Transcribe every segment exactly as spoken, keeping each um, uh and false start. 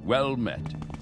Well met.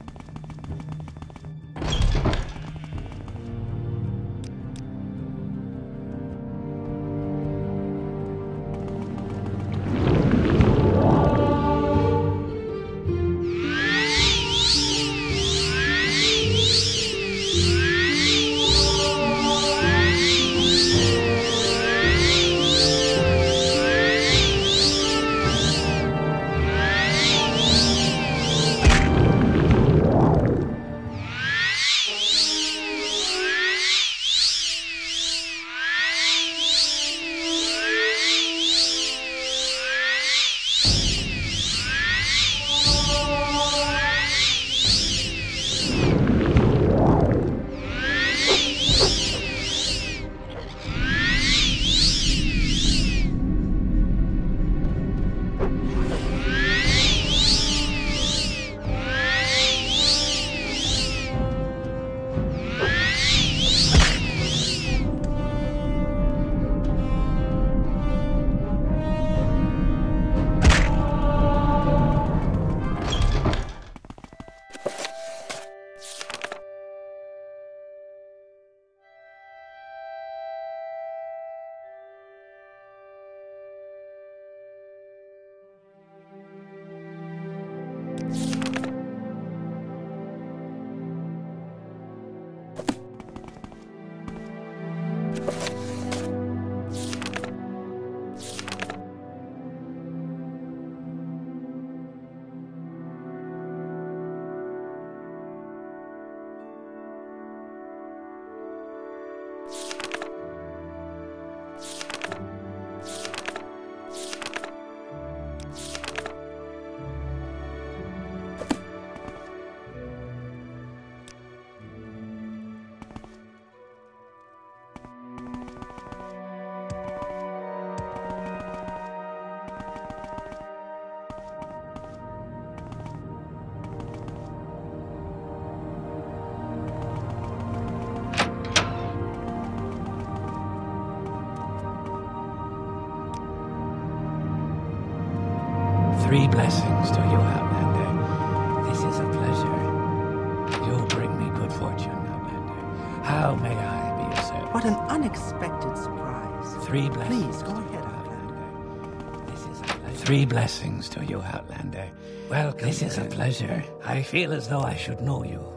Three blessings to you, Outlander. This is a pleasure. You'll bring me good fortune, Outlander. How may I be of service? What an unexpected surprise. Three blessings. Please, go ahead, Outlander. This is a pleasure. Three blessings to you, Outlander. Welcome. This is a pleasure. I feel as though I should know you.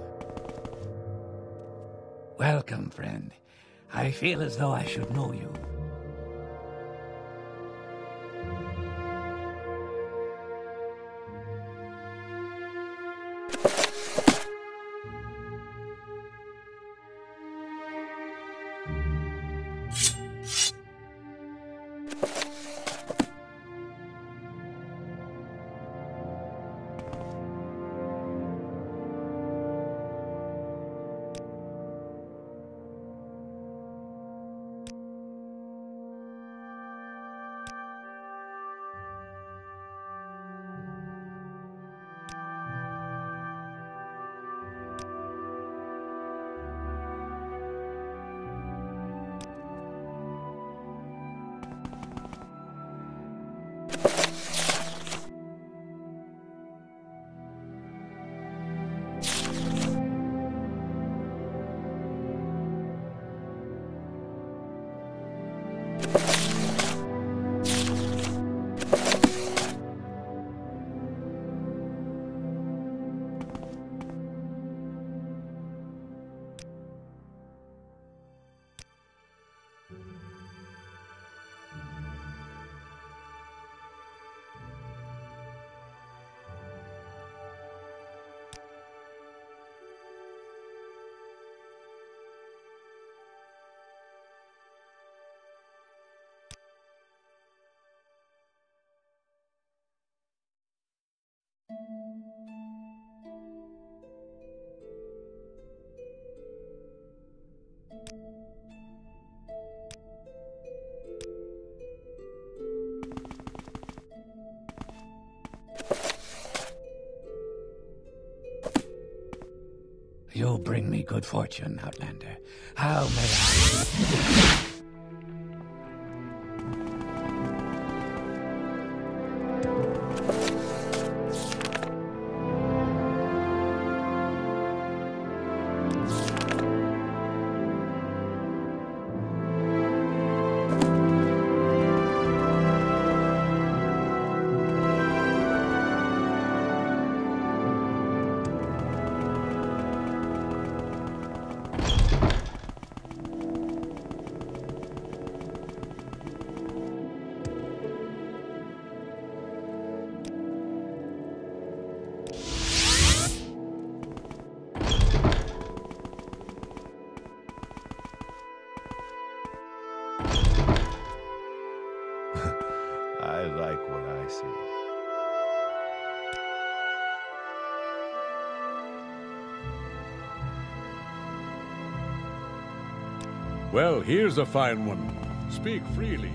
Welcome, friend. I feel as though I should know you. You'll bring me good fortune, Outlander. How may I... Well, here's a fine one. Speak freely.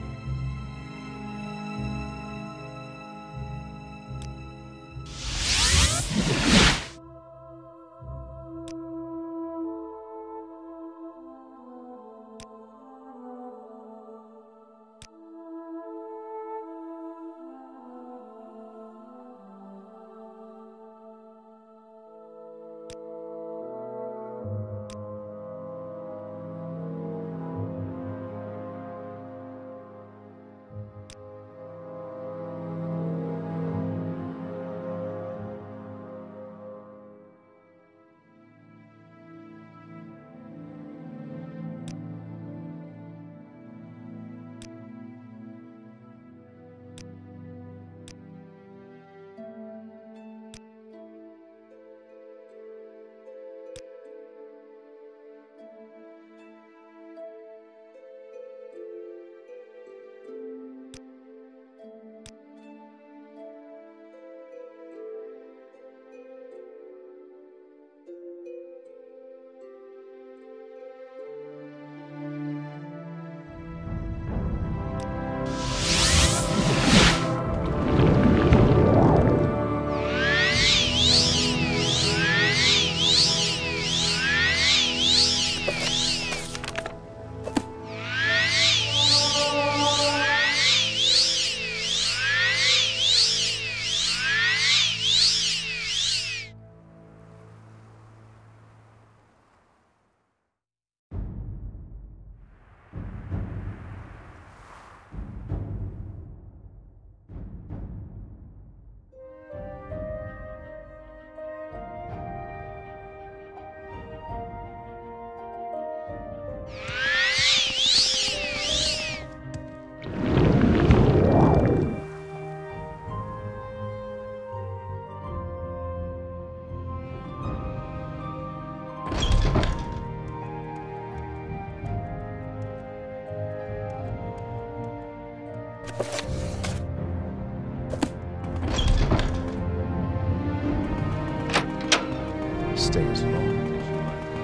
Stay as long as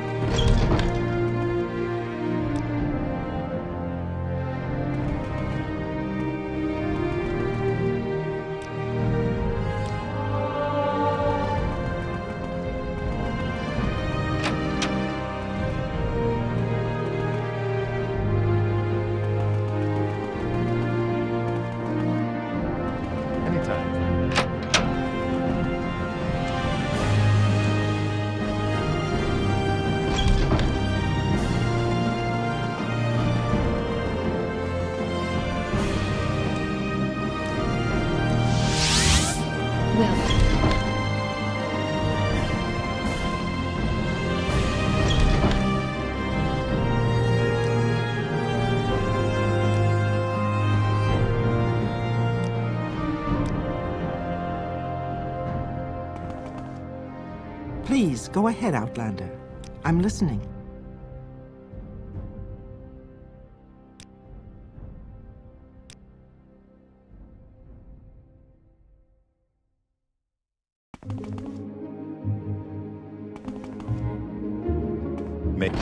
you like. Please, go ahead, Outlander. I'm listening. Make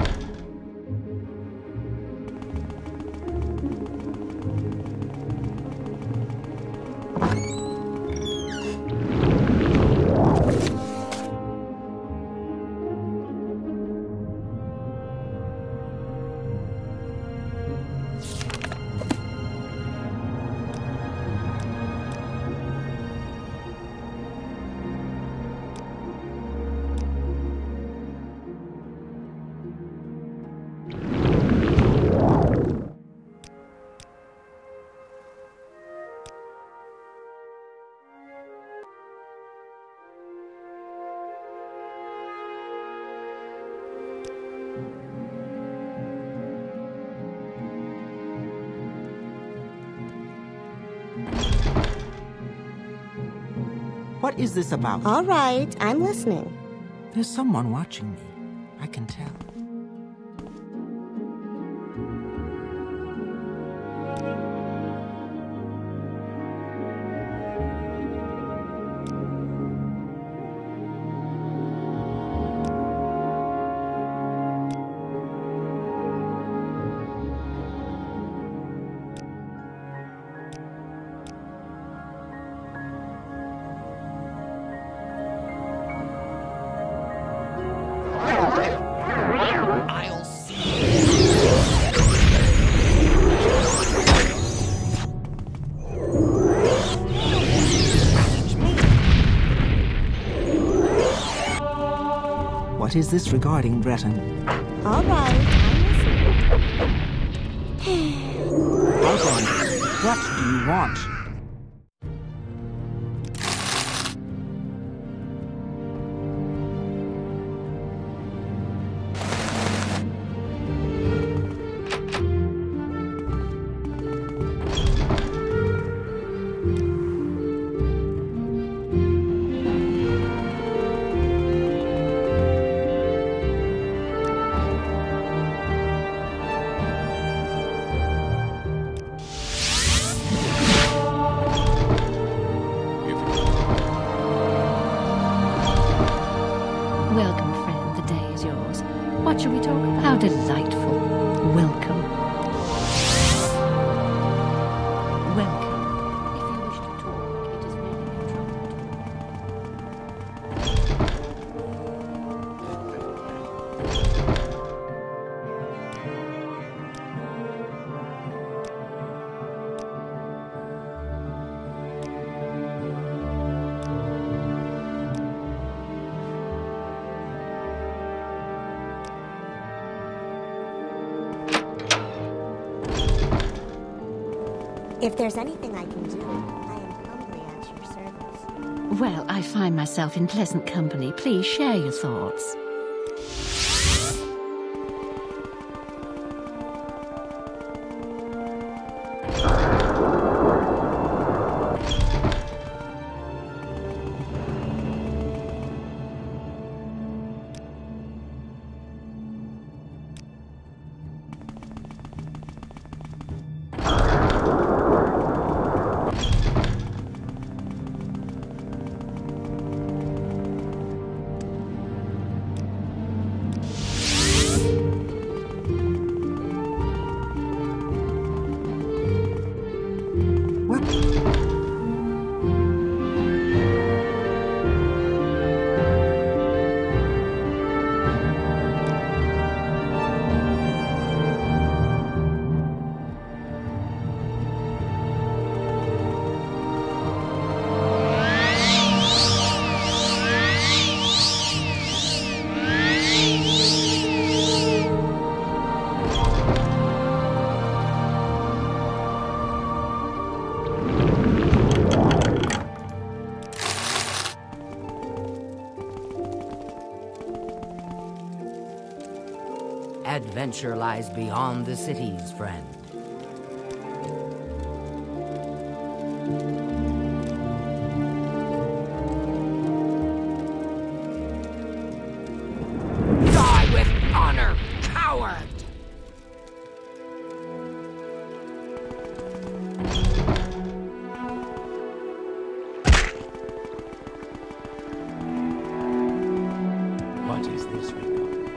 What is this about? All right, I'm listening. There's someone watching me. I can tell. What is this regarding, Breton? All right, I'm listening. Outlander, what do you want? Welcome, friend. The day is yours. What shall we talk about? How delightful. Welcome. Welcome. If you wish to talk, it is really no trouble If there's anything I can do, I am humbly at your service. Well, I find myself in pleasant company. Please share your thoughts. Adventure lies beyond the cities, friend. Die with honor, coward! What is this regard?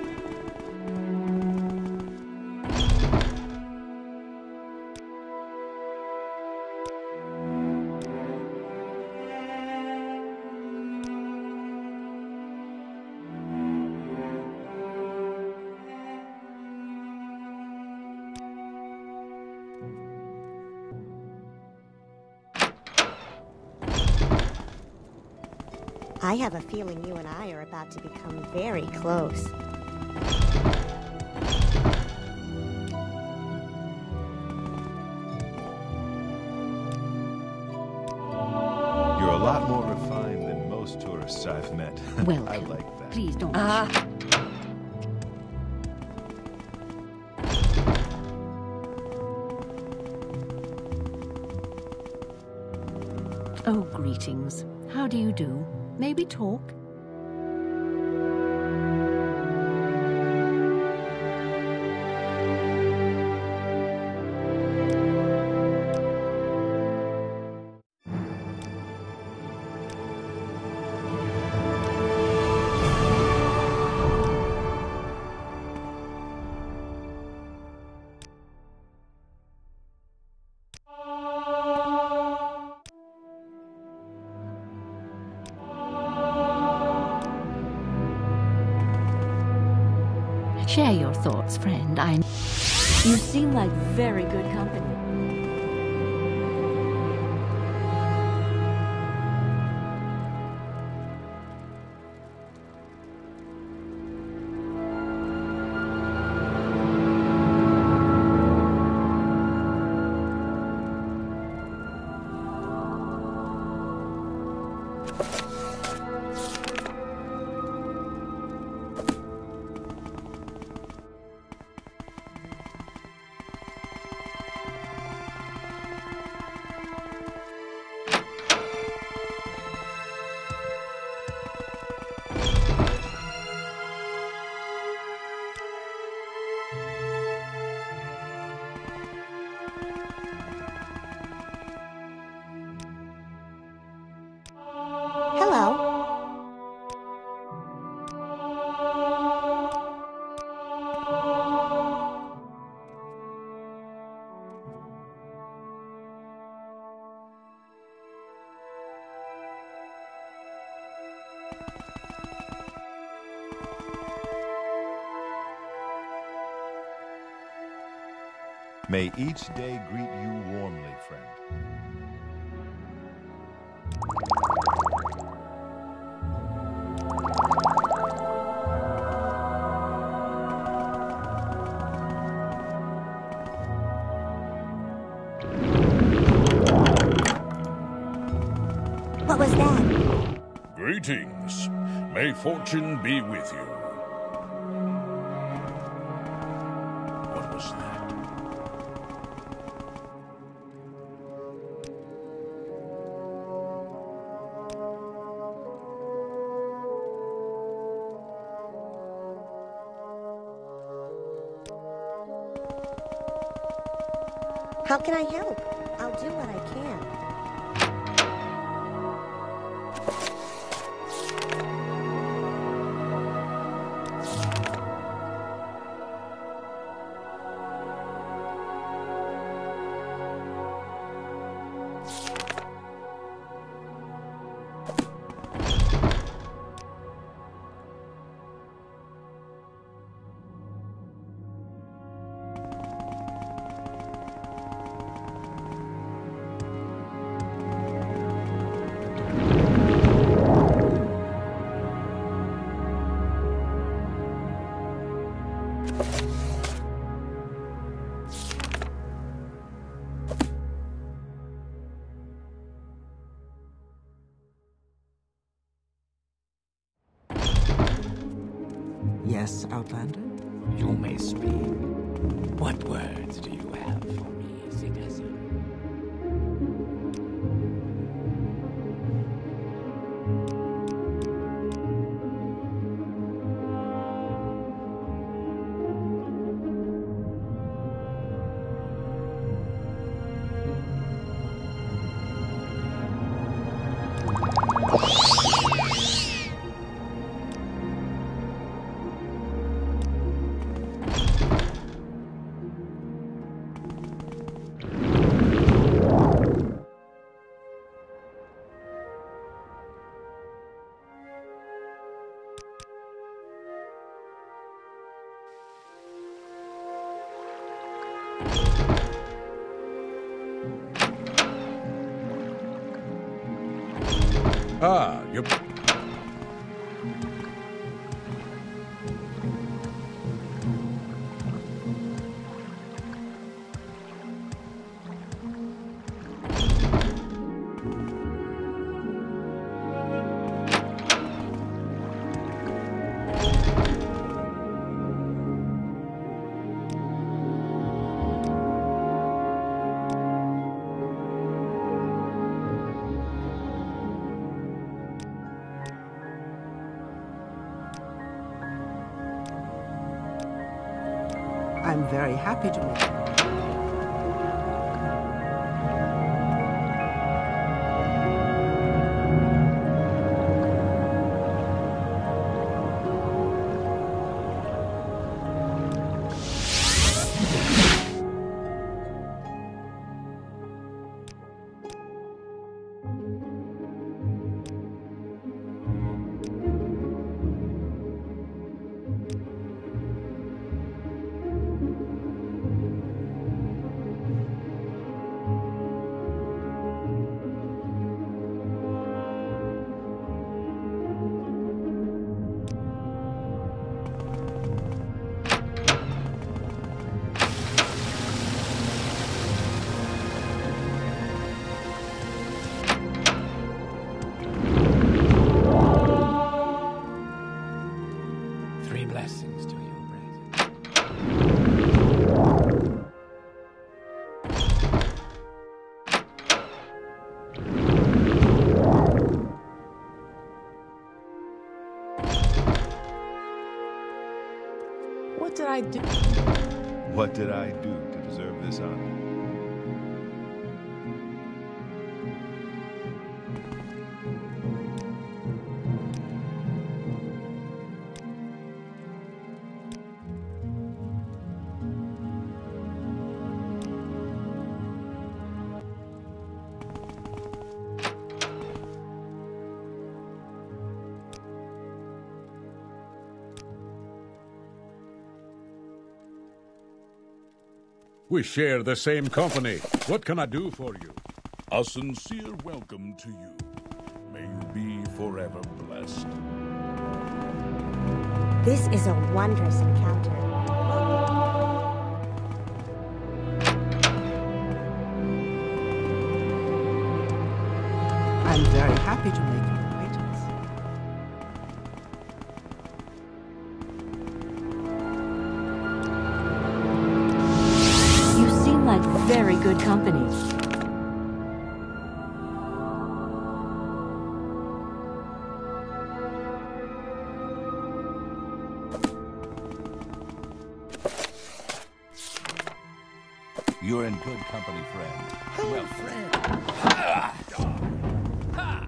I have a feeling you and I are about to become very close. You're a lot more refined than most tourists I've met. Welcome. I like that. Please don't. Ah. Oh, greetings. How do you do? May we talk? Share your thoughts, friend. I... You seem like very good company. May each day greet you warmly, friend. What was that? Greetings. May fortune be with you. What was that? How can I help? I'll do what I can. Yes, Outlander? You may speak. What words do you have for me, citizen? Ah, you... I'm very happy to meet you. Three blessings to you, Brad. What did I do? What did I do to deserve this honor? We share the same company. What can I do for you? A sincere welcome to you. May you be forever blessed. This is a wondrous encounter. I'm very happy to make your acquaintance. You seem like very good company. You're in good company, friend. Well, friend. Ha! Ha!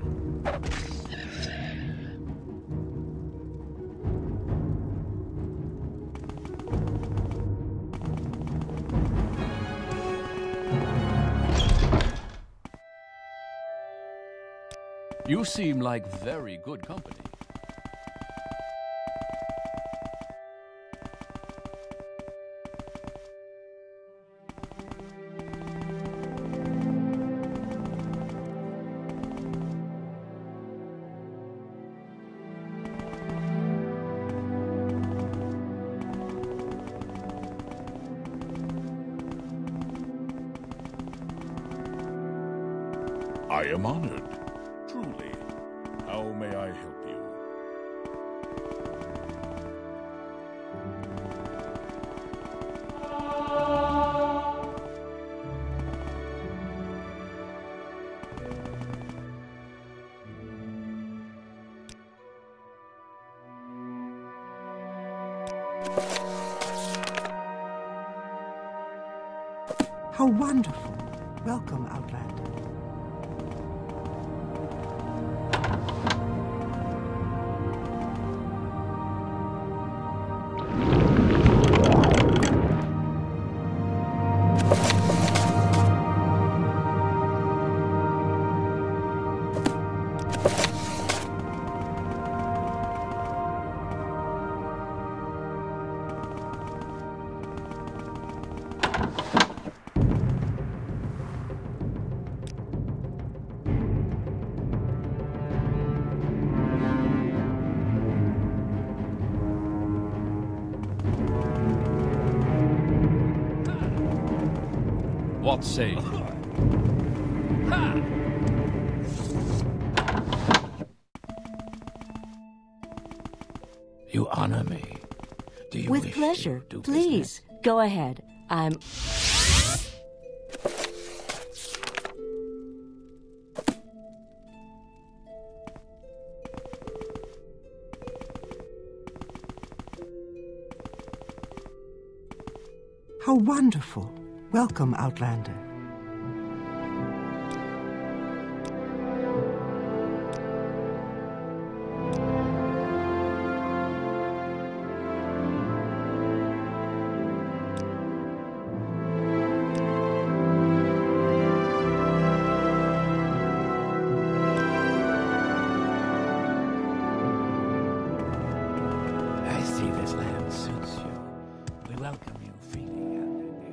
You seem like very good company. I am honored. Truly. How may I help you? How wonderful. Welcome, Outlander. What say you? Ha! You honor me. Do you With wish pleasure. to do Please, business? go ahead. I'm... How wonderful. Welcome, Outlander. I see this land suits you. We welcome you freely, Outlander.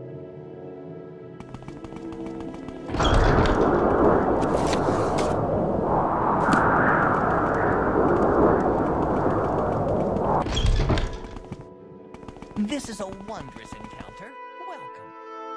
This is a wondrous encounter. Welcome.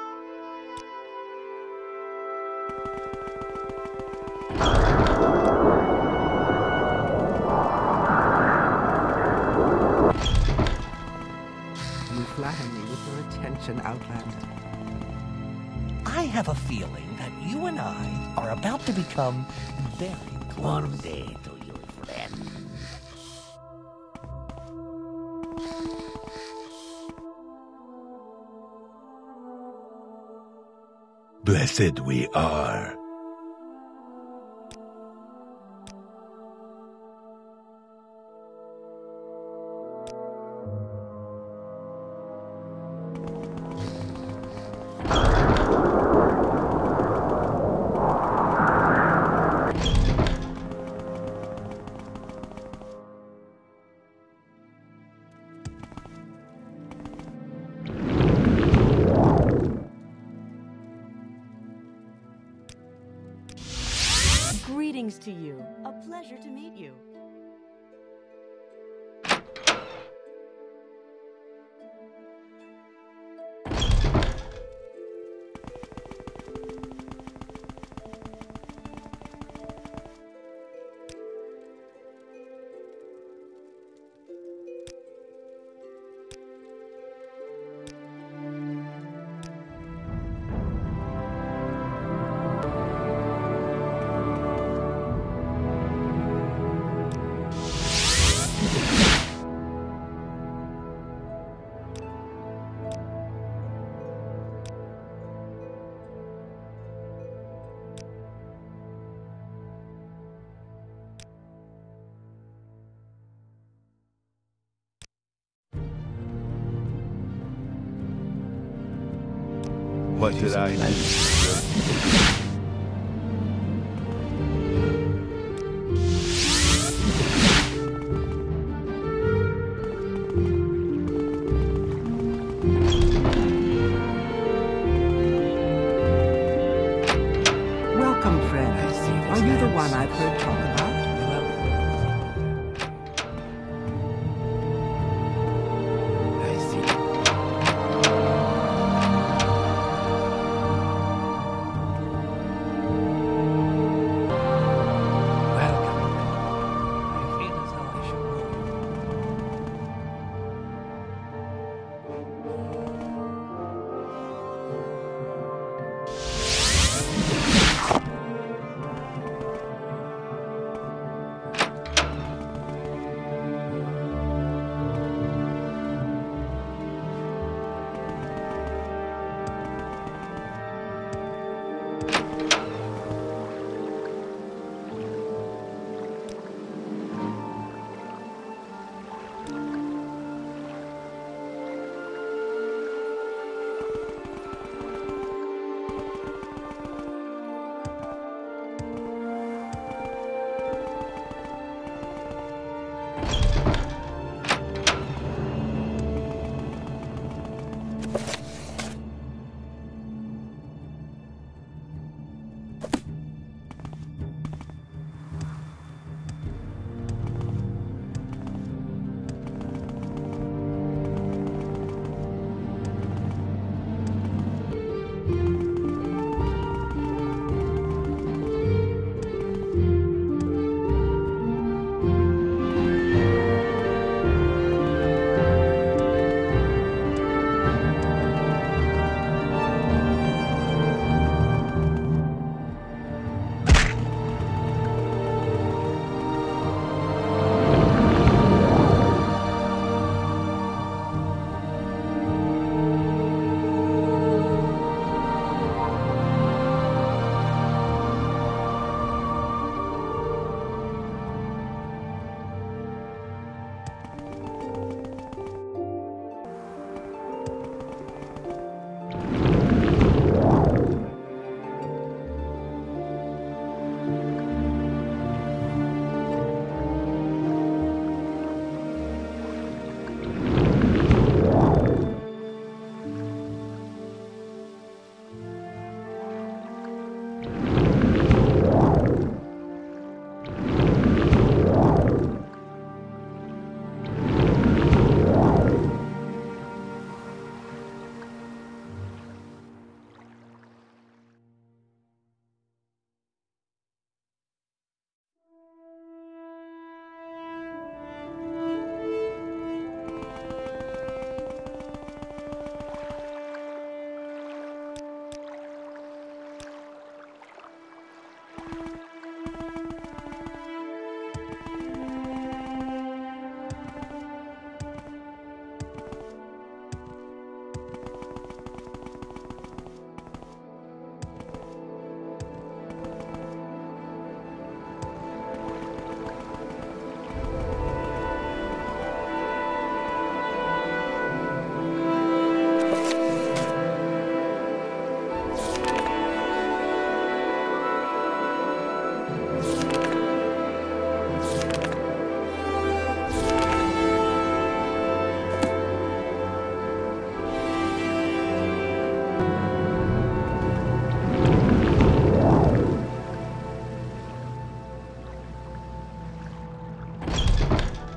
You flatter me with your attention, Outlander. I have a feeling that you and I are about to become very close. One day to you, friend. Blessed we are. Greetings to you. A pleasure to meet you. What did I do? Welcome, friend. Are you the one I've heard talk about?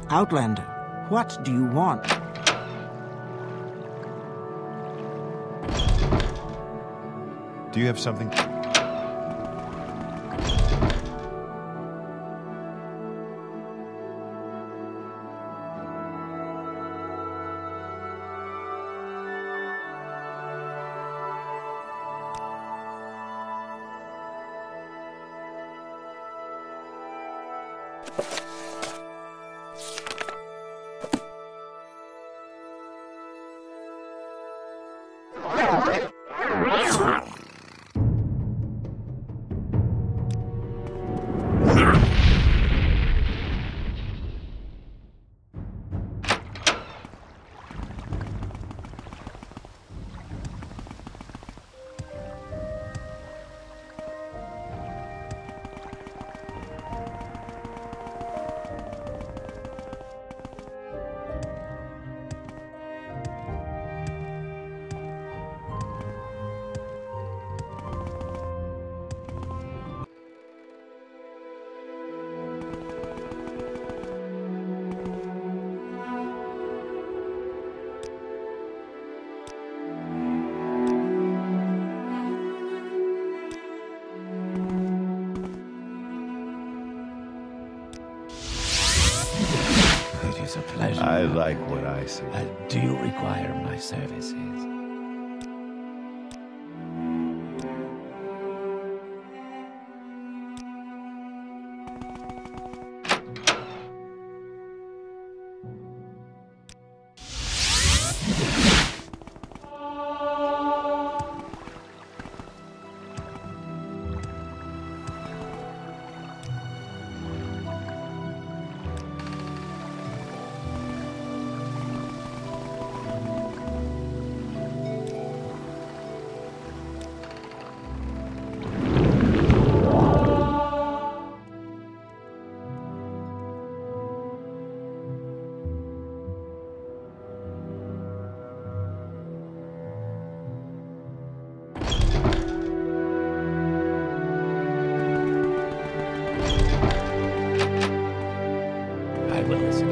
Outlander, what do you want? Do you have something? It is a pleasure. I like what I see. Uh, do you require my services? I will listen.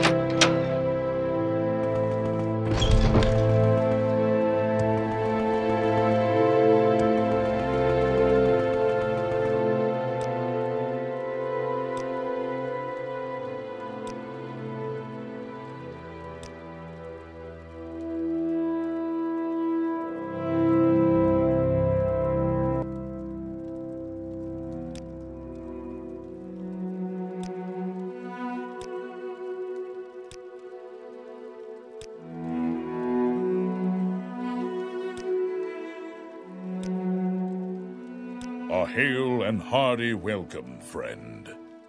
A hail and hearty welcome, friend.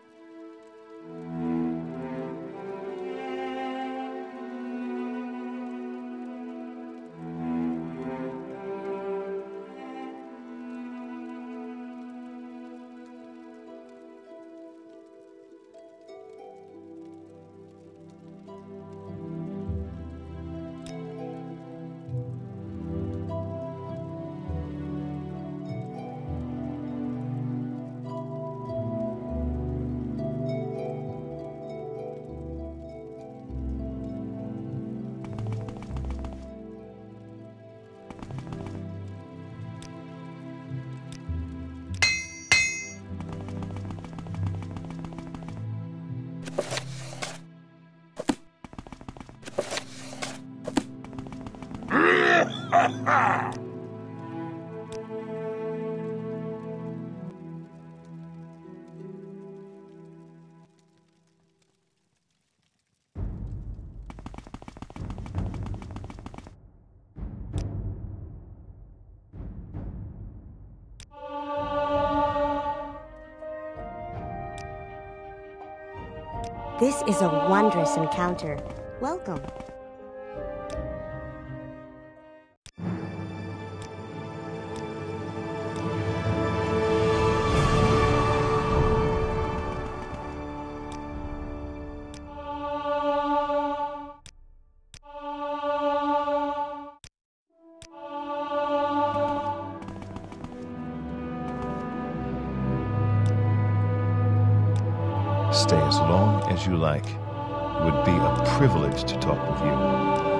This is a wondrous encounter. Welcome. Stay as long as you like. It would be a privilege to talk with you.